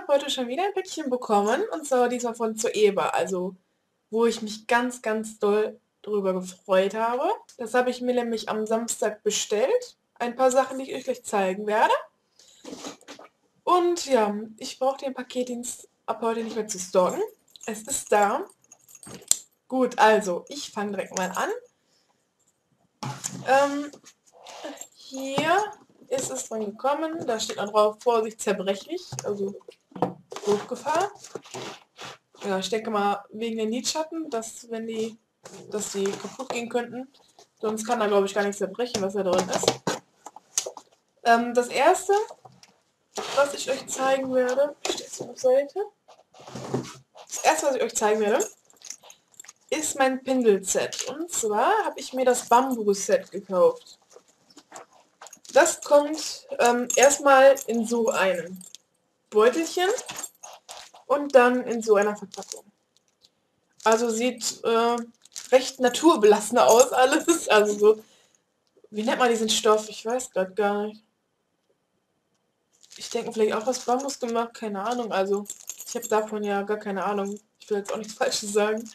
habe heute schon wieder ein Päckchen bekommen und zwar diesmal von Zoeva, also wo ich mich ganz, ganz doll drüber gefreut habe. Das habe ich mir nämlich am Samstag bestellt. Ein paar Sachen, die ich euch gleich zeigen werde. Und ja, ich brauche den Paketdienst ab heute nicht mehr zu stalken. Es ist da. Gut, also ich fange direkt mal an. Hier ist es dran gekommen. Da steht dann drauf, Vorsicht, zerbrechlich, also Hochgefahr. Ja, ich denke mal wegen den Lidschatten, dass die kaputt gehen könnten. Sonst kann da glaube ich gar nichts zerbrechen, was da drin ist. Das erste, was ich euch zeigen werde, steht so auf Seite. Das erste, was ich euch zeigen werde, ist mein Pinselset. Und zwar habe ich mir das Bambus-Set gekauft. Das kommt erstmal in so einem Beutelchen und dann in so einer Verpackung. Also sieht recht naturbelassen aus alles. Also so, wie nennt man diesen Stoff? Ich weiß gerade gar nicht. Ich denke vielleicht auch aus Bambus gemacht, keine Ahnung. Also ich habe davon ja gar keine Ahnung. Ich will jetzt auch nichts Falsches sagen.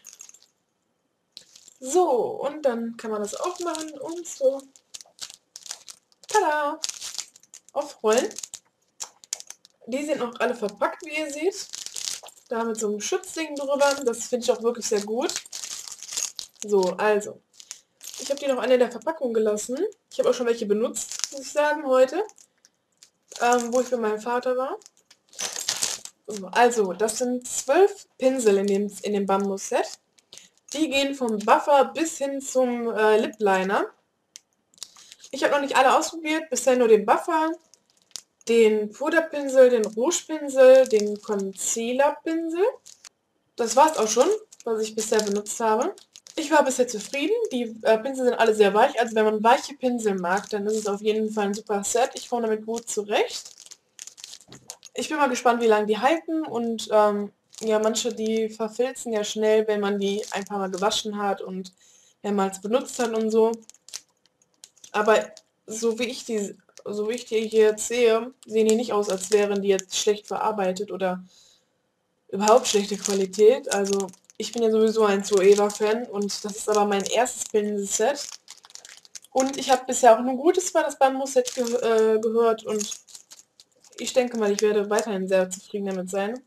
So, und dann kann man das aufmachen und so, tada, aufrollen. Die sind noch alle verpackt, wie ihr seht. Da mit so einem Schutzding drüber. Das finde ich auch wirklich sehr gut. So, also. Ich habe die noch alle in der Verpackung gelassen. Ich habe auch schon welche benutzt, muss ich sagen, heute. Wo ich bei meinem Vater war. So, also, das sind 12 Pinsel in dem Bambus-Set. Die gehen vom Buffer bis hin zum Lip Liner. Ich habe noch nicht alle ausprobiert, bisher nur den Buffer, den Puderpinsel, den Rougepinsel, den Concealerpinsel. Das war's auch schon, was ich bisher benutzt habe. Ich war bisher zufrieden. Die Pinsel sind alle sehr weich. Also wenn man weiche Pinsel mag, dann ist es auf jeden Fall ein super Set. Ich komme damit gut zurecht. Ich bin mal gespannt, wie lange die halten. Und ja, manche, die verfilzen ja schnell, wenn man die ein paar Mal gewaschen hat und mehrmals benutzt hat und so. Aber so wie ich die hier jetzt sehe, sehen die nicht aus, als wären die jetzt schlecht verarbeitet oder überhaupt schlechte Qualität. Also ich bin ja sowieso ein Zoeva-Fan und das ist aber mein erstes Pinselset. Und ich habe bisher auch nur Gutes über das Bambus-Set gehört und ich denke mal, ich werde weiterhin sehr zufrieden damit sein.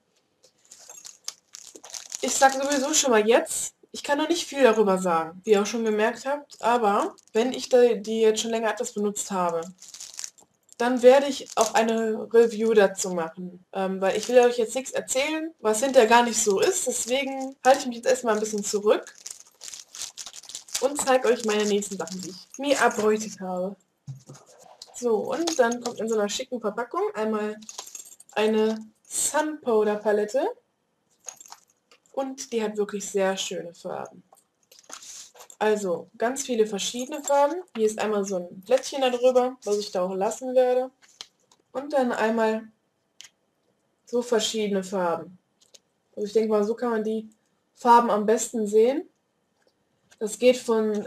Ich sage sowieso schon mal jetzt, ich kann noch nicht viel darüber sagen, wie ihr auch schon gemerkt habt, aber wenn ich die jetzt schon länger etwas benutzt habe, dann werde ich auch eine Review dazu machen, weil ich will euch jetzt nichts erzählen, was hinterher gar nicht so ist, deswegen halte ich mich jetzt erstmal ein bisschen zurück und zeige euch meine nächsten Sachen, die ich mir erbeutet habe. So, und dann kommt in so einer schicken Verpackung einmal eine Sun Powder Palette und die hat wirklich sehr schöne Farben. Also ganz viele verschiedene Farben. Hier ist einmal so ein Blättchen darüber, was ich da auch lassen werde. Und dann einmal so verschiedene Farben. Also ich denke mal, so kann man die Farben am besten sehen. Das geht von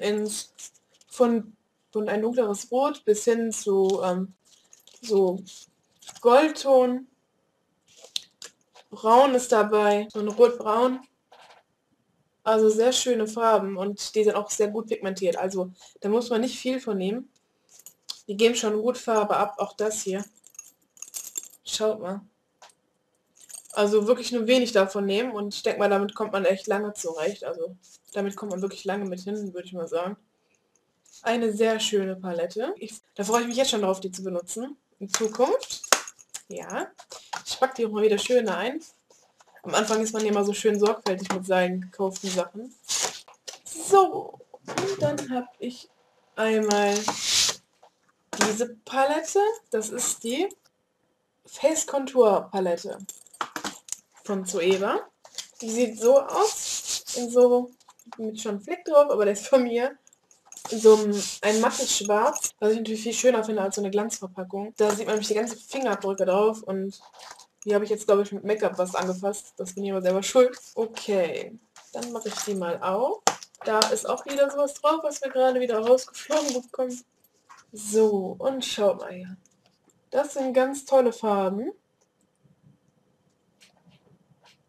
ein dunkleres Rot bis hin zu so Goldton. Braun ist dabei, so ein Rotbraun. Also sehr schöne Farben und die sind auch sehr gut pigmentiert. Also da muss man nicht viel von nehmen. Die geben schon gut Farbe ab, auch das hier. Schaut mal. Also wirklich nur wenig davon nehmen und ich denke mal, damit kommt man echt lange zurecht. Also damit kommt man wirklich lange mit hin, würde ich mal sagen. Eine sehr schöne Palette. Da freue ich mich jetzt schon drauf, die zu benutzen. In Zukunft. Ja. Ich packe die auch mal wieder schön ein. Am Anfang ist man ja immer so schön sorgfältig mit seinen gekauften Sachen. So. Und dann habe ich einmal diese Palette. Das ist die Face Contour Palette von Zoeva. Die sieht so aus, in so, mit schon Fleck drauf, aber der ist von mir, in so ein mattes Schwarz, was ich natürlich viel schöner finde als so eine Glanzverpackung. Da sieht man nämlich die ganzen Fingerabdrücke drauf und die habe ich jetzt, glaube ich, mit Make-up was angefasst. Das bin ich aber selber schuld. Okay, dann mache ich die mal auf. Da ist auch wieder sowas drauf, was wir gerade wieder rausgeflogen bekommen. So, und schaut mal her. Das sind ganz tolle Farben.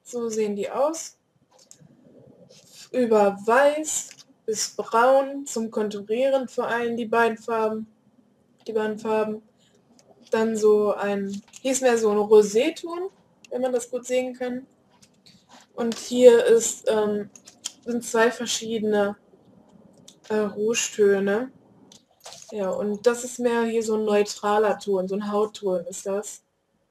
So sehen die aus. Über weiß bis braun zum Konturieren vor allem die beiden Farben. Dann so hier ist mehr so ein Roséton, wenn man das gut sehen kann. Und hier sind zwei verschiedene Rougetöne. Ja, und das ist mehr hier so ein neutraler Ton, so ein Hautton ist das.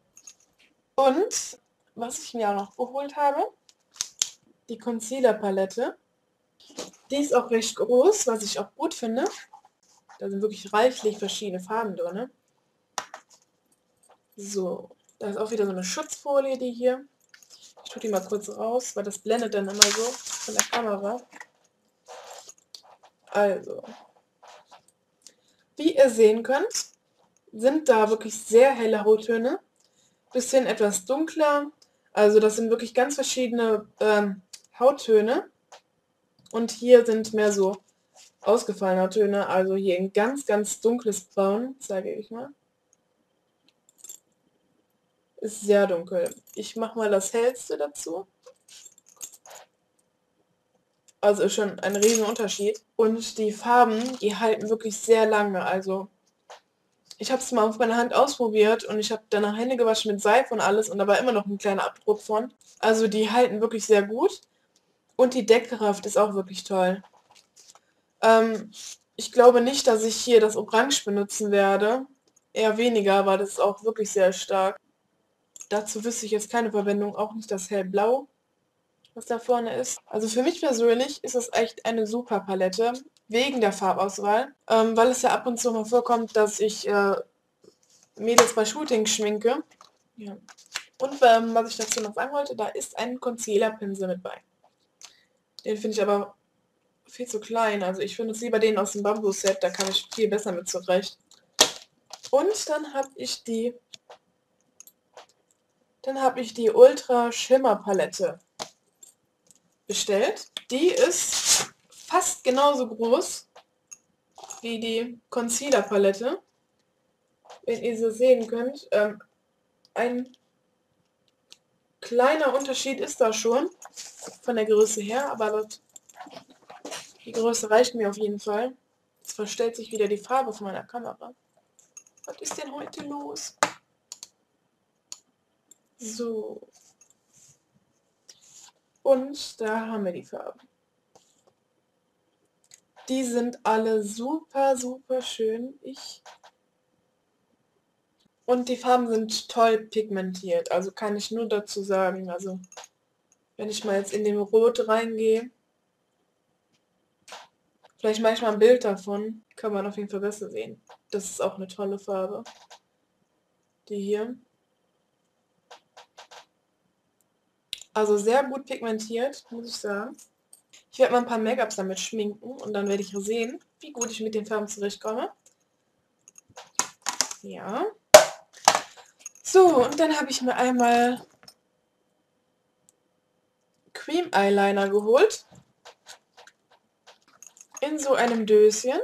Und was ich mir auch noch geholt habe, die Concealer-Palette. Die ist auch recht groß, was ich auch gut finde. Da sind wirklich reichlich verschiedene Farben drin. So, da ist auch wieder so eine Schutzfolie, die hier. Ich tue die mal kurz raus, weil das blendet dann immer so von der Kamera. Also, wie ihr sehen könnt, sind da wirklich sehr helle Hauttöne. Bisschen etwas dunkler. Also das sind wirklich ganz verschiedene Hauttöne. Und hier sind mehr so ausgefallene Töne. Also hier ein ganz, ganz dunkles Braun, zeige ich mal. Ist sehr dunkel. Ich mache mal das hellste dazu. Also ist schon ein riesen Unterschied. Und die Farben, die halten wirklich sehr lange. Also ich habe es mal auf meiner Hand ausprobiert und ich habe danach Hände gewaschen mit Seife und alles und da war immer noch ein kleiner Abdruck von. Also die halten wirklich sehr gut. Und die Deckkraft ist auch wirklich toll. Ich glaube nicht, dass ich hier das Orange benutzen werde. Eher weniger, weil das ist auch wirklich sehr stark. Dazu wüsste ich jetzt keine Verwendung, auch nicht das Hellblau, was da vorne ist. Also für mich persönlich ist es echt eine super Palette, wegen der Farbauswahl, weil es ja ab und zu mal vorkommt, dass ich Mädels bei Shootings schminke. Ja. Und was ich dazu noch sagen wollte, da ist ein Concealer-Pinsel mit bei. Den finde ich aber viel zu klein. Also ich finde es lieber den aus dem Bambus-Set, da kann ich viel besser mit zurecht. Und dann habe ich die Ultra Shimmer Palette bestellt. Die ist fast genauso groß wie die Concealer Palette. Wenn ihr so sehen könnt, ein kleiner Unterschied ist da schon von der Größe her, aber die Größe reicht mir auf jeden Fall. Jetzt verstellt sich wieder die Farbe von meiner Kamera. Was ist denn heute los? So. Und da haben wir die Farben. Die sind alle super, super schön. Und die Farben sind toll pigmentiert. Also kann ich nur dazu sagen. Also wenn ich mal jetzt in den Rot reingehe, vielleicht mache ich mal ein Bild davon, kann man auf jeden Fall besser sehen. Das ist auch eine tolle Farbe. Die hier. Also sehr gut pigmentiert, muss ich sagen. Ich werde mal ein paar Make-ups damit schminken und dann werde ich sehen, wie gut ich mit den Farben zurechtkomme. Ja. So, und dann habe ich mir einmal Cream Eyeliner geholt. In so einem Döschen.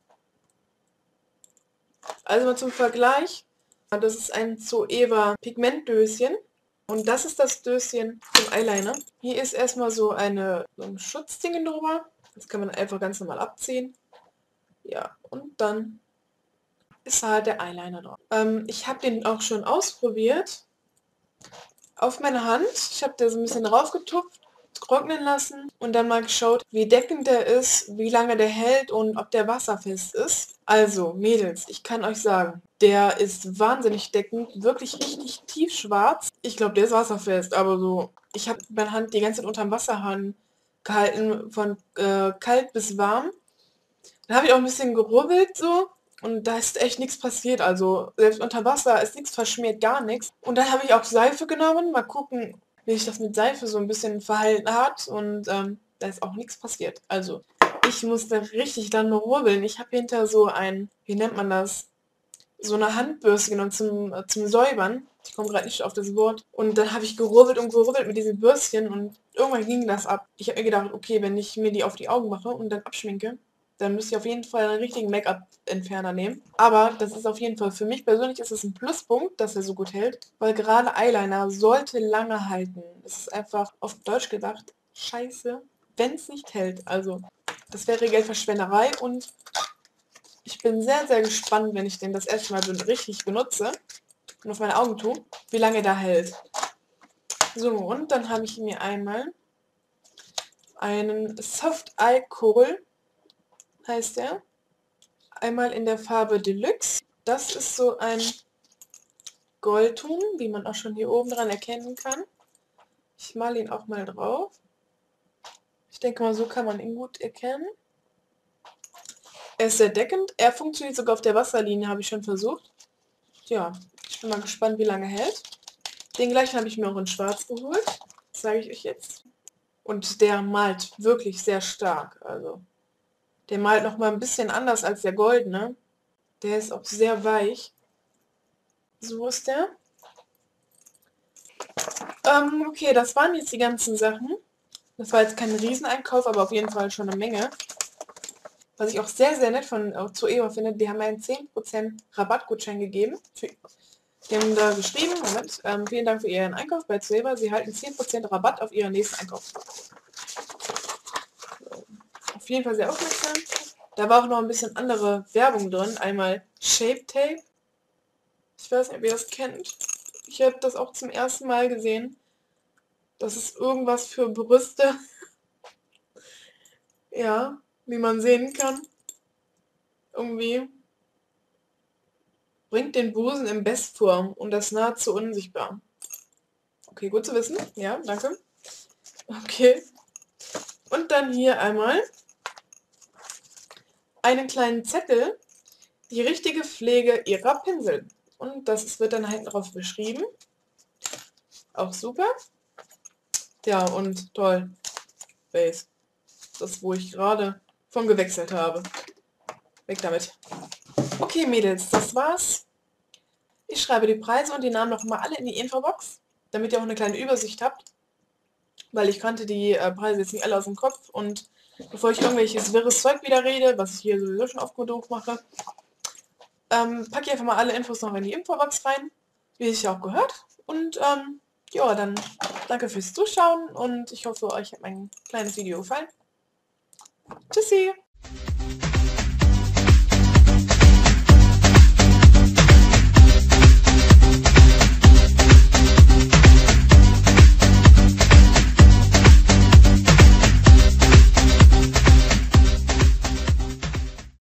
Also mal zum Vergleich. Das ist ein Zoeva Pigmentdöschen. Und das ist das Döschen zum Eyeliner. Hier ist erstmal so ein Schutzding drüber. Das kann man einfach ganz normal abziehen. Ja, und dann ist halt der Eyeliner drauf. Ich habe den auch schon ausprobiert. Auf meine Hand. Ich habe da so ein bisschen draufgetupft, trocknen lassen und dann mal geschaut, wie deckend der ist, wie lange der hält und ob der wasserfest ist. Also, Mädels, ich kann euch sagen, der ist wahnsinnig deckend, wirklich richtig tiefschwarz. Ich glaube, der ist wasserfest, aber so, ich habe meine Hand die ganze Zeit unterm Wasserhahn gehalten, von kalt bis warm. Dann habe ich auch ein bisschen gerubbelt so und da ist echt nichts passiert. Also selbst unter Wasser ist nichts verschmiert, gar nichts. Und dann habe ich auch Seife genommen, mal gucken, wie sich das mit Seife so ein bisschen verhalten hat. Und da ist auch nichts passiert. Also ich musste richtig dann rubbeln. Ich habe hinter so wie nennt man das, so eine Handbürste genommen zum Säubern. Ich komme gerade nicht auf das Wort. Und dann habe ich gerubbelt und gerubbelt mit diesem Bürstchen und irgendwann ging das ab. Ich habe mir gedacht, okay, wenn ich mir die auf die Augen mache und dann abschminke, dann müsst ihr auf jeden Fall einen richtigen Make-up-Entferner nehmen. Aber das ist auf jeden Fall, für mich persönlich ist es ein Pluspunkt, dass er so gut hält, weil gerade Eyeliner sollte lange halten. Es ist einfach auf Deutsch gedacht scheiße, wenn es nicht hält. Also das wäre Geldverschwenderei und ich bin sehr, sehr gespannt, wenn ich den das erste Mal richtig benutze und auf meine Augen tue, wie lange der hält. So, und dann habe ich mir einmal einen Soft Eye Kohl, heißt der. Einmal in der Farbe Deluxe. Das ist so ein Goldton, wie man auch schon hier oben dran erkennen kann. Ich male ihn auch mal drauf. Ich denke mal, so kann man ihn gut erkennen. Er ist sehr deckend. Er funktioniert sogar auf der Wasserlinie, habe ich schon versucht. Ja, ich bin mal gespannt, wie lange er hält. Den gleichen habe ich mir auch in schwarz geholt. Das zeige ich euch jetzt. Und der malt wirklich sehr stark. Also, der malt nochmal ein bisschen anders als der goldene. Der ist auch sehr weich. So ist der. Okay, das waren jetzt die ganzen Sachen. Das war jetzt kein Rieseneinkauf, aber auf jeden Fall schon eine Menge. Was ich auch sehr, sehr nett von Zoeva finde, die haben mir einen 10% Rabattgutschein gegeben. Die haben da geschrieben, Moment, vielen Dank für Ihren Einkauf bei Zoeva. Sie halten 10% Rabatt auf Ihren nächsten Einkauf. Auf jeden Fall sehr aufmerksam. Da war auch noch ein bisschen andere Werbung drin. Einmal Shape Tape. Ich weiß nicht, ob ihr das kennt. Ich habe das auch zum ersten Mal gesehen. Das ist irgendwas für Brüste. Ja, wie man sehen kann. Irgendwie bringt den Busen in Bestform und das nahezu unsichtbar. Okay, gut zu wissen. Ja, danke. Okay. Und dann hier einmal einen kleinen Zettel. Die richtige Pflege ihrer Pinsel. Und das wird dann hinten drauf beschrieben. Auch super. Ja, und toll. Base. Das, wo ich gerade von gewechselt habe. Weg damit. Okay, Mädels, das war's. Ich schreibe die Preise und die Namen nochmal alle in die Infobox, damit ihr auch eine kleine Übersicht habt. Weil ich kannte die Preise jetzt nicht alle aus dem Kopf. Und bevor ich irgendwelches wirres Zeug wieder rede, was ich hier sowieso schon oft genug mache, packe ich einfach mal alle Infos noch in die Infobox rein, wie es ja auch gehört. Und ja, dann danke fürs Zuschauen und ich hoffe, euch hat mein kleines Video gefallen. Tschüssi!